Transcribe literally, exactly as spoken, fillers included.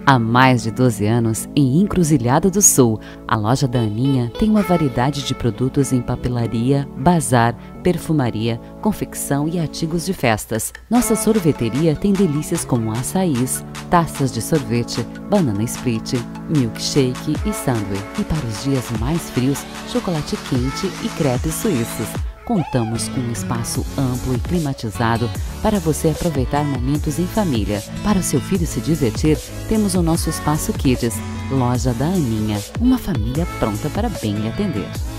Há mais de doze anos, em Encruzilhada do Sul, a loja da Aninha tem uma variedade de produtos em papelaria, bazar, perfumaria, confecção e artigos de festas. Nossa sorveteria tem delícias como açaís, taças de sorvete, banana split, milkshake e sanduíche. E para os dias mais frios, chocolate quente e crepes suíços. Contamos com um espaço amplo e climatizado para você aproveitar momentos em família. Para o seu filho se divertir, temos o nosso espaço Kids, Loja da Aninha, uma família pronta para bem lhe atender.